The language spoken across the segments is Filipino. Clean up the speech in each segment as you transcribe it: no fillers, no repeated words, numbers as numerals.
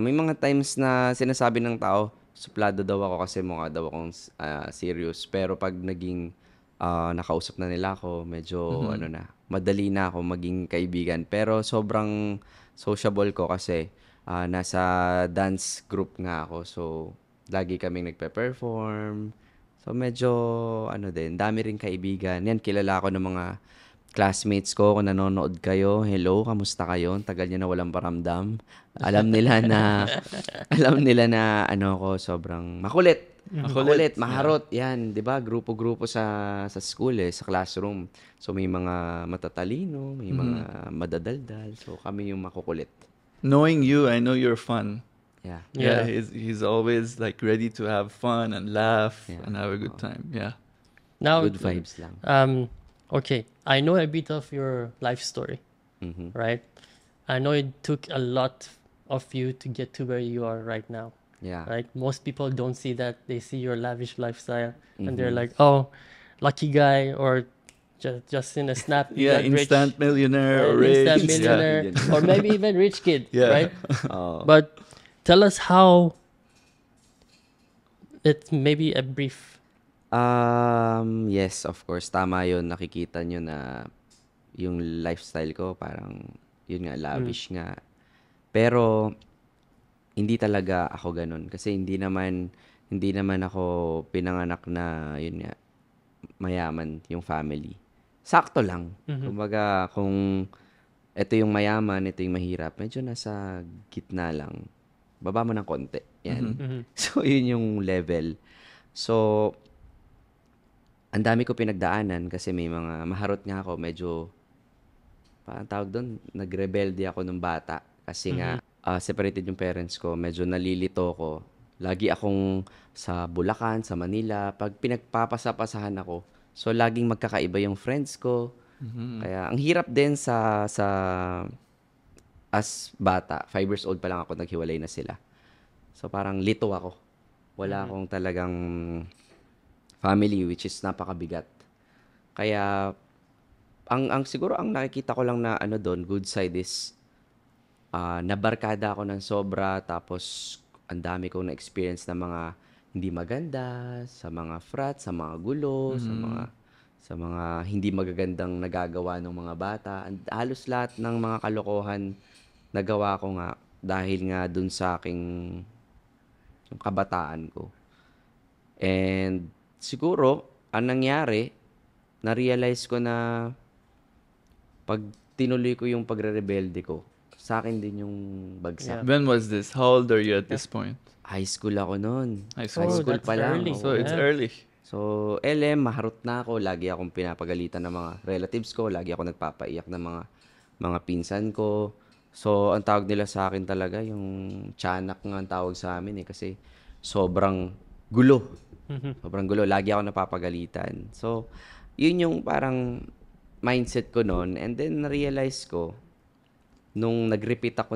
may mga times na sinasabi ng tao, suplado daw ako kasi mukha daw akong serious. Pero pag naging nakausap na nila ako, medyo ano na, madali na ako maging kaibigan. Pero sobrang sociable ko kasi nasa dance group nga ako. So, lagi kaming nagpe-perform. So, medyo ano din, dami rin kaibigan. Yan, kilala ko ng mga classmates ko, kung nanonood kayo, hello, kamusta kayo? Ang tagal niyo na walang paramdam. Alam nila na, alam nila na ano ko, sobrang makulit. Makulit, Makulit, maharot. Yan, 'di ba? Grupo-grupo sa school sa classroom. So may mga matatalino, may mga madadaldal. So kami yung makukulit. Knowing you, I know you're fun. Yeah. Yeah, Yeah. he's always like ready to have fun and laugh Yeah. and have a good time. Yeah. Now, Good vibes lang. okay, I know a bit of your life story, Mhm. right? I know it took a lot of you to get to where you are right now. Yeah. Right? Most people don't see that. They see your lavish lifestyle and they're Mhm. like, "Oh, lucky guy," or just in a snap you Yeah, got rich, instant millionaire or instant rich. millionaire, Yeah. or maybe even rich kid, Yeah. right? Oh. But tell us how. It's maybe a brief. Yes, of course. Tama yun. Nakikita nyo na yung lifestyle ko, parang, yun nga, lavish nga. Pero, hindi talaga ako ganun. Kasi hindi naman ako pinanganak na, yun nga, mayaman yung family. Sakto lang. Kumbaga, kung ito yung mayaman, ito yung mahirap, medyo nasa gitna lang. Baba mo ng konti. Yan. So, yun yung level. So, ang dami ko pinagdaanan kasi may mga maharot nga ako. Medyo, parang tawag doon, nagrebelde ako nung bata. Kasi nga, separated yung parents ko. Medyo nalilito ko. Lagi akong sa Bulacan, sa Manila. Pag pinagpapasapasahan ako, so laging magkakaiba yung friends ko. Kaya ang hirap din sa as bata. 5 years old pa lang ako, naghiwalay na sila. So parang lito ako. Wala akong talagang family, which is napakabigat. Kaya ang siguro ang nakikita ko lang na ano doon, good side is nabarkada ako ng sobra, tapos ang dami kong na-experience na mga hindi maganda, sa mga frat, sa mga gulo, sa mga hindi magagandang nagagawa ng mga bata. Halos lahat ng mga kalokohan nagawa ko nga dahil nga dun sa aking yung kabataan ko. And siguro, ang nangyari, na-realize ko na pag tinuloy ko yung pagre-rebelde ko, sa akin din yung bagsak. When was this? How old are you at this point? High school ako noon. High High school. school that's pa lang. early. So it's Yeah. early. So, LM, maharot na ako. Lagi akong pinapagalitan ng mga relatives ko. Lagi ako nagpapaiyak ng mga pinsan ko. So, ang tawag nila sa akin talaga, yung tiyanak nga ang tawag sa amin kasi sobrang gulo. Sobrang gulo. Lagi ako napapagalitan. So, yun yung parang mindset ko noon. And then, na-realize ko, nung nag-repeat ako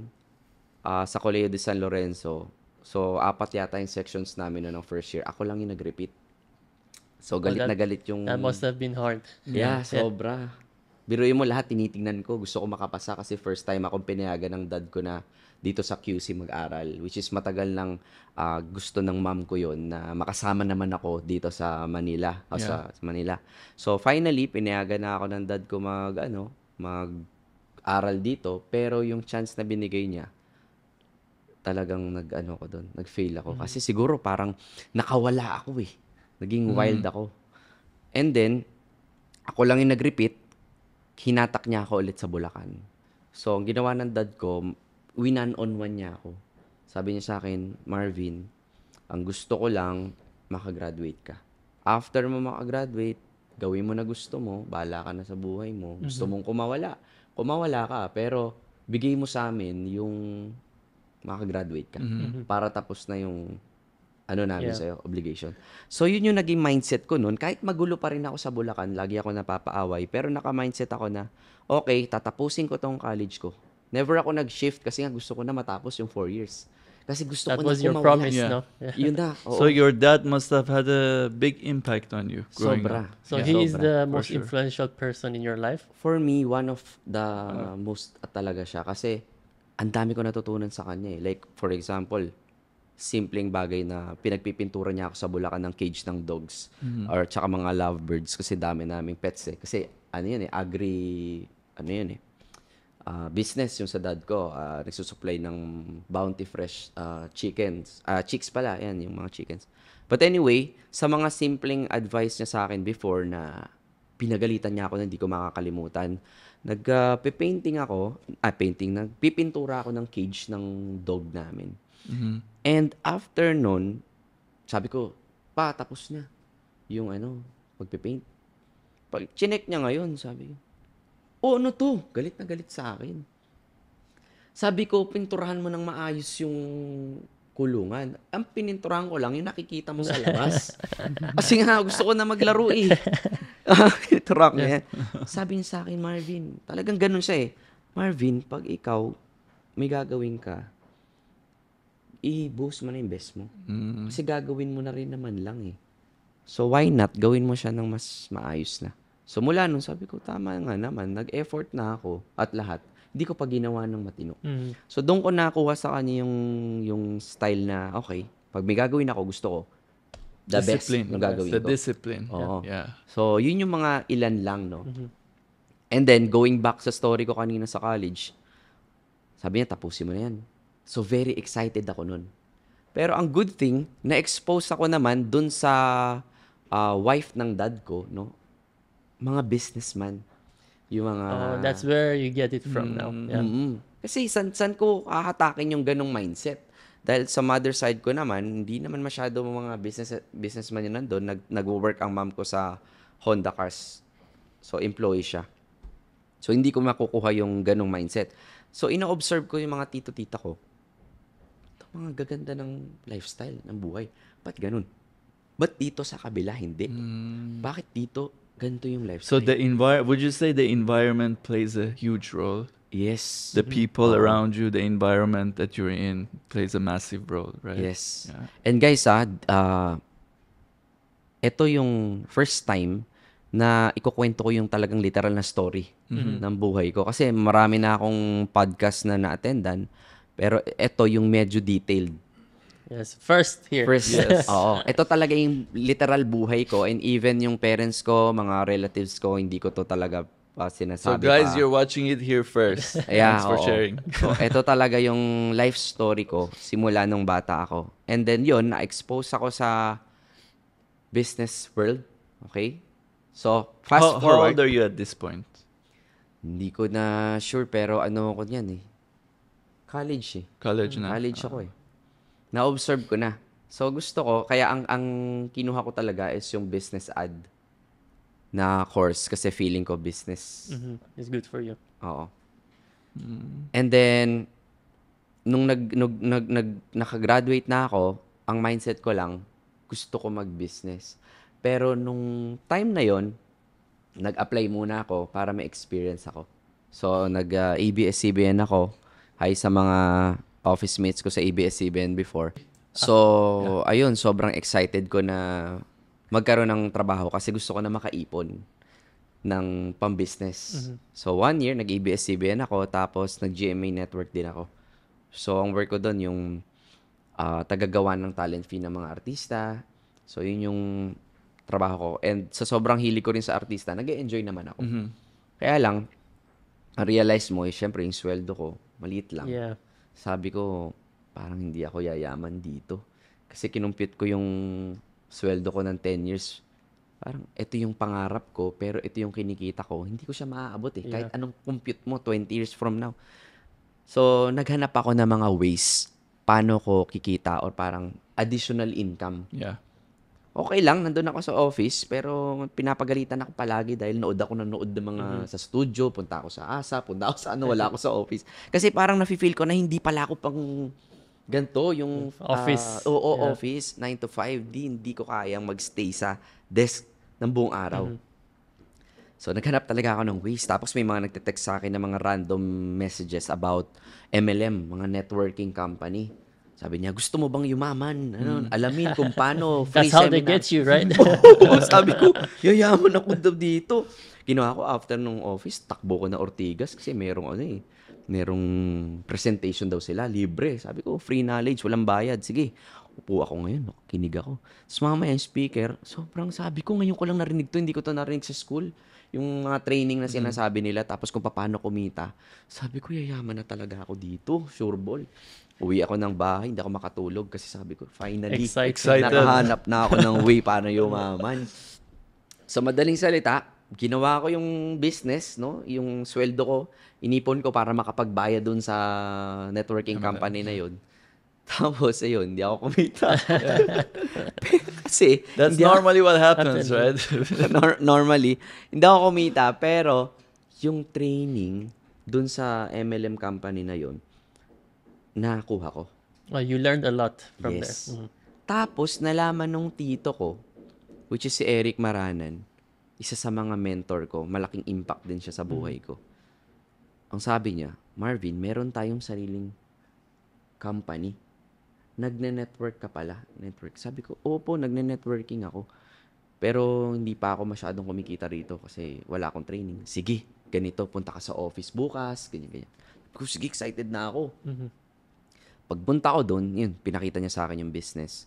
sa Colegio de San Lorenzo, so, 4 yata yung sections namin ng first year. Ako lang yung nag-repeat. So, galit na galit yung... That must have been hard. Yeah, sobra. Biruin mo lahat, tinitingnan ko. Gusto ko makapasa kasi first time akong pinayagan ng dad ko na dito sa QC mag-aral. Which is matagal nang gusto ng mom ko yon na makasama naman ako dito sa Manila. Sa Manila. So, finally, pinayagan na ako ng dad ko mag-aral dito. Pero yung chance na binigay niya, talagang nag-fail ako. Kasi siguro parang nakawala ako eh. Naging wild ako. And then, ako lang yung nag-repeat, hinatak niya ako ulit sa Bulacan. So, ang ginawa ng dad ko, winan-on-one niya ako. Sabi niya sa akin, Marvin, ang gusto ko lang, makagraduate ka. After mo makagraduate, gawin mo na gusto mo, bahala ka na sa buhay mo. Gusto mong kumawala. Kumawala ka, pero bigay mo sa amin yung makagraduate ka. Para tapos na yung namin sa'yo, obligation. So, yun yung naging mindset ko noon. Kahit magulo pa rin ako sa Bulacan, lagi ako napapaaway. Pero naka-mindset ako na, okay, tatapusin ko tong college ko. Never ako nag-shift kasi nga gusto ko na matapos yung 4 years. Kasi gusto That ko na was your kumawala. promise, Yeah. no? Yeah. Yun na. Oo. So your dad must have had a big impact on you growing Sobra. up. So Yeah. he is Sobra. the For most sure. influential person in your life. For me, one of the most talaga siya. Kasi ang dami ko natutunan sa kanya eh. Like, for example, simpleng bagay na pinagpipintura niya ako sa Bulacan ng cage ng dogs or tsaka mga lovebirds kasi dami naming pets eh. Kasi ano yun eh, business yung sa dad ko. Nagsusupply ng Bounty Fresh chickens. Chicks pala, yan yung mga chickens. But anyway, sa mga simpleng advice niya sa akin before na pinagalitan niya ako na hindi ko makakalimutan, nagpipintura ako ng cage ng dog namin. And after nun, sabi ko, pa, tapos na yung pagpipaint. Pag chinek niya ngayon, sabi ko, oh, ano to? Galit na galit sa akin. Sabi ko, pinturahan mo ng maayos yung kulungan. Ang pininturahan ko lang, yung nakikita mo sa labas. Kasi nga, gusto ko na maglaro eh. Pininturahan ko yan. Sabi niya sa akin, Marvin, talagang ganun siya eh. Marvin, pag ikaw, may gagawin ka, i-boost mo na yung best mo. Kasi gagawin mo na rin naman lang eh. So why not gawin mo siya ng mas maayos na? So mula nung sabi ko, tama nga naman, nag-effort na ako at lahat. Hindi ko pa ginawa ng matino. So doon ko nakuha sa kanya yung style na, okay, pag may gagawin ako, gusto ko, the Discipline. best yung gagawin The ko. discipline. Oo. Yeah. So yun yung mga ilan lang, no? And then, going back sa story ko kanina sa college, sabi niya, tapusin mo na yan. So, very excited ako nun. Pero ang good thing, na-expose ako naman dun sa wife ng dad ko, no? Mga businessman. Yung mga... Oh, that's where you get it from now. Yeah. Kasi san ko hahatakin yung ganong mindset? Dahil sa mother side ko naman, hindi naman masyado mga businessman yun nandun. Nag-work ang mom ko sa Honda Cars. So, employee siya. So, hindi ko makukuha yung ganong mindset. So, ina-observe ko yung mga tito-tita ko. Ito, mga gaganda ng lifestyle, ng buhay. Ba't ganun? Ba't dito sa kabila, hindi? Bakit dito, ganito yung So lifestyle? would you say the environment plays a huge role? Yes. The people around you, the environment that you're in plays a massive role, right? Yes. Yeah. And guys, ito yung first time na ikukwento ko yung talagang literal na story ng buhay ko. Kasi marami na akong podcast na na-attendan, pero ito yung medyo detailed. Yes. First here. Yes. Oo. Ito talaga yung literal buhay ko, and even yung parents ko, mga relatives ko, hindi ko to talaga So sinasabi guys, pa. you're watching it here first. Yeah, Thanks for oo. sharing. So, ito talaga yung life story ko simula nung bata ako. And then yun, na-expose ako sa business world. Okay? So, fast How forward. old are you at this point? Hindi ko na sure, pero ano ko yan eh. College eh. College na? College ako eh. Na-observe ko na. So, gusto ko, kaya ang kinuha ko talaga is yung business ad na course kasi feeling ko business. It's good for you. Oo. And then, nung nakagraduate na ako, ang mindset ko lang, gusto ko mag-business. Pero nung time na yon, nag-apply muna ako para may experience ako. So, ABS-CBN ako. Hi sa mga office mates ko sa ABS-CBN before. So, ayun, sobrang excited ko na magkaroon ng trabaho kasi gusto ko na makaipon ng pang-business. So, 1 year, nag-ABS-CBN ako, tapos nag-GMA Network din ako. So, ang work ko doon, yung tagagawa ng talent fee ng mga artista. So, yun yung trabaho ko. And sa sobrang hilig ko rin sa artista, nag-enjoy naman ako. Kaya lang, realize mo, syempre, yung sweldo ko, maliit lang. Yeah. Sabi ko, parang hindi ako yayaman dito. Kasi kinumpute ko yung sweldo ko ng 10 years. Parang, ito yung pangarap ko, pero ito yung kinikita ko. Hindi ko siya maaabot eh. Kahit anong compute mo, 20 years from now. So, naghanap ako ng mga ways paano ko kikita or parang additional income. Yeah. Okay lang, nandun ako sa office, pero pinapagalitan ako palagi dahil nanood ng mga sa studio, punta ako sa ASA, punta ako sa wala ako sa office. Kasi parang nafe-feel ko na hindi pala ako pang ganito, yung Office. Office, 9 to 5, hindi ko kayang magstay sa desk ng buong araw. So, naghanap talaga ako ng ways. Tapos may mga nagte-text sa akin ng mga random messages about MLM, mga networking company. Sabi niya, gusto mo bang yumaman? Alamin kung paano free That's how seminar. they get you, right? Oo, sabi ko, yayaman ako daw dito. Ginawa ko after nung office, takbo ko na Ortigas kasi merong merong presentation daw sila, libre. Sabi ko, free knowledge, walang bayad. Sige, upo ako ngayon, kinig ako. Tapos mamaya yung speaker, sobrang sabi ko, ngayon ko lang narinig to, hindi ko to narinig sa school. Yung mga training na sinasabi nila, tapos kung paano kumita. Sabi ko, yayaman na talaga ako dito, sure ball. Uwi ako ng bahay, hindi ako makatulog kasi sabi ko, finally, Excited. nakahanap na ako ng way paano yumaman. Sa madaling salita, ginawa ko yung business, no? Yung sweldo ko, inipon ko para makapagbayad dun sa networking company na yun. Tapos, ayun, hindi ako kumita. Kasi, That's hindi ako- normally what happens, right? normally, hindi ako kumita, pero yung training dun sa MLM company na yun, nakuha ko. Oh, you learned a lot from Yes. there. Tapos, nalaman nung tito ko, which is si Eric Maranan, isa sa mga mentor ko, malaking impact din siya sa buhay ko. Ang sabi niya, Marvin, meron tayong sariling company. Nagne-network ka pala. Network. Sabi ko, opo, nagne-networking ako. Pero hindi pa ako masyadong kumikita rito kasi wala akong training. Sige, ganito, punta ka sa office bukas, ganyan. Sabi ko, sige, excited na ako. Pagpunta ko doon, yun, pinakita niya sa akin yung business.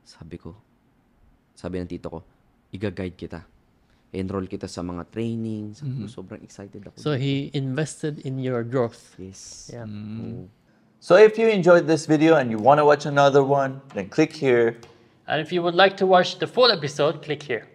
Sabi ng tito ko, i-guide kita. Enroll kita sa mga training. Sabi ko, sobrang excited ako. So he invested in your growth. Yes. Yeah. Oo. So if you enjoyed this video and you want to watch another one, then click here. And if you would like to watch the full episode, click here.